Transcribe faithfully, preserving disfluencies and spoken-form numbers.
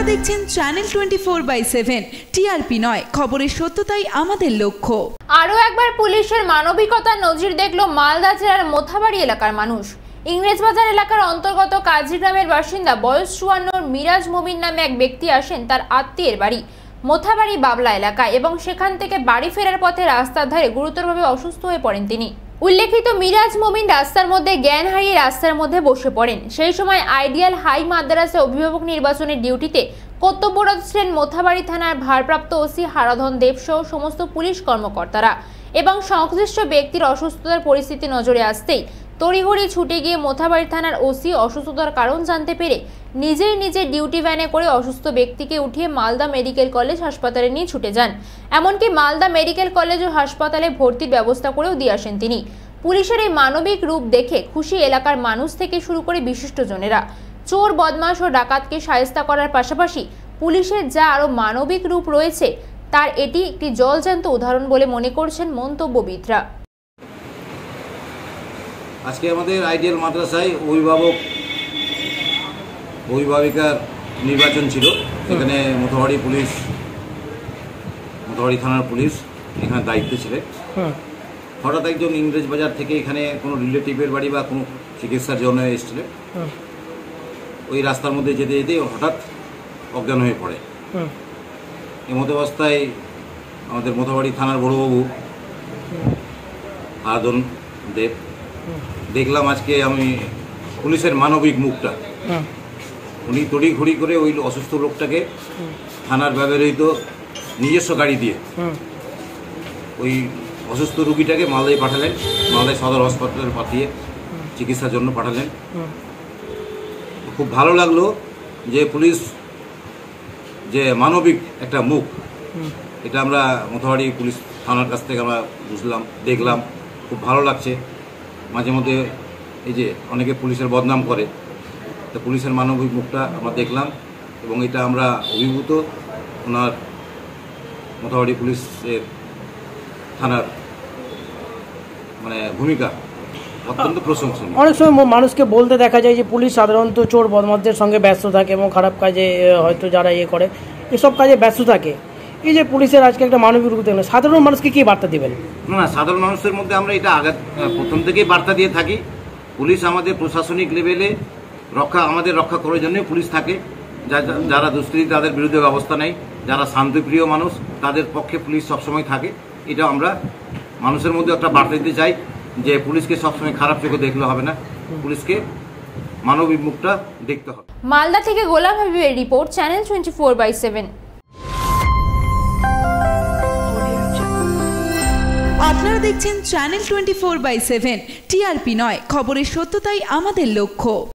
দেখছেন channel twenty four by seven. TRP নয়, খবরের সত্যতাই আমাদের লক্ষ্য। আরও একবার পুলিশের মানবিকতার নজির দেখল মালদা জেলার মোথাবাড়ি এলাকার মানুষ। ইংরেজবাজার এলাকার অন্তর্গত কাজীগ্রামের বাসিন্দা বয়স চুয়ান্নর মিরাজ মুবিন নামে এক ব্যক্তি আসেন তার আত্মীয়ের বাড়ি মোথাবাড়ি বাবলা এলাকায় এবং সেখান থেকে বাড়ি ফেরার পথে রাস্তার ধারে গুরুতরভাবে অসুস্থ হয়ে পড়েন তিনি। উল্লেখিত মিরাজ মুবিন রাস্তার মধ্যে জ্ঞান হারিয়ে রাস্তার মধ্যে বসে পড়েন। সেই সময় আইডিয়াল হাই মাদ্রাসা অভিভাবক নির্বাচনের ডিউটিতে কর্তব্যরত ছিলেন মোথাবাড়ি থানার ভারপ্রাপ্ত ওসি হারাধন দেব সহ সমস্ত পুলিশ কর্মকর্তারা এবং সংশ্লিষ্ট ব্যক্তির অসুস্থতার পরিস্থিতি নজরে আসতেই তড়িঘড়ি ছুটে গিয়ে মোথাবাড়ি থানার ওসি অসুস্থতার কারণ জানতে পেরে নিজেই নিজের ডিউটি ভ্যানে করে অসুস্থ ব্যক্তিকে উঠিয়ে মালদা মেডিকেল কলেজ হাসপাতালে নিয়ে ছুটে যান। এমনকি মালদা মেডিকেল কলেজ ও হাসপাতালে ভর্তির ব্যবস্থা করেও দিয়ে আসেন তিনি। পুলিশের এই মানবিক রূপ দেখে খুশি এলাকার মানুষ থেকে শুরু করে বিশিষ্টজনেরা। চোর বদমাশ ও ডাকাতকে শায়েস্তা করার পাশাপাশি পুলিশের যা আরও মানবিক রূপ রয়েছে তার এটি একটি জলজ্যান্ত উদাহরণ বলে মনে করছেন মন্তব্যবিদরা। আজকে আমাদের আইডিয়াল মাদ্রাসায় অভিভাবক অভিভাবিকার নির্বাচন ছিল। এখানে মোথাবাড়ি পুলিশ মোথাবাড়ি থানার পুলিশ এখানে দায়িত্বে ছিলেন। হঠাৎ একজন ইংরেজ বাজার থেকে এখানে কোনো রিলেটিভের বাড়ি বা কোনো চিকিৎসার জন্য এসেছিলেন। ওই রাস্তার মধ্যে যেতে যেতে হঠাৎ অজ্ঞান হয়ে পড়ে। এমত অবস্থায় আমাদের মোথাবাড়ি থানার বড়বাবু হারাধন দেব দেখলাম আজকে আমি পুলিশের মানবিক মুখটা। উনি তড়ি ঘড়ি করে ওই অসুস্থ লোকটাকে থানার ব্যবহৃত নিজস্ব গাড়ি দিয়ে ওই অসুস্থ রুগীটাকে মালদায় পাঠালেন। মালদায় সদর হাসপাতালে পাঠিয়ে চিকিৎসার জন্য পাঠালেন। খুব ভালো লাগলো যে পুলিশ যে মানবিক একটা মুখ, এটা আমরা মোথাবাড়ি পুলিশ থানার কাছ থেকে আমরা বুঝলাম, দেখলাম। খুব ভালো লাগছে। মাঝে মধ্যে এই যে অনেকে পুলিশের বদনাম করে, তো পুলিশের মানবিক মুখটা আমরা দেখলাম এবং এটা আমরা অভিভূত। ওনার মোথাবাড়ি পুলিশের থানার মানে ভূমিকা অত্যন্ত প্রশংসনীয়। অনেক সময় মানুষকে বলতে দেখা যায় যে পুলিশ সাধারণত চোর বদমাশদের সঙ্গে ব্যস্ত থাকে এবং খারাপ কাজে হয়তো যারা ইয়ে করে এসব কাজে ব্যস্ত থাকে। এই যে পুলিশের আজকে একটা মানবিক রূপ দেখলেন, সাধারণ মানুষকে কি বার্তা দেবেন? না, সাধারণ মানুষের মধ্যে আমরা এটা আগে প্রথম থেকেই বার্তা দিয়ে থাকি। পুলিশ আমাদের প্রশাসনিক লেভেলে রক্ষা আমাদের রক্ষা করার জন্য পুলিশ থাকে। যারা দুষ্কৃতী তাদের বিরুদ্ধে ব্যবস্থা নেয়, যারা শান্তিপ্রিয় মানুষ তাদের পক্ষে পুলিশ সবসময় থাকে। এটা আমরা মানুষের মধ্যে একটা বার্তা দিতে চাই যে পুলিশকে সবসময় খারাপ চোখে দেখলে হবে না, পুলিশকে মানবিক মুখটা দেখতে হবে। মালদা থেকে গোলাম হাবিবের report, channel twenty four by seven. আপনারা দেখছেন channel twenty four by seven. TRP নয়, খবরের সত্যতাই আমাদের লক্ষ্য।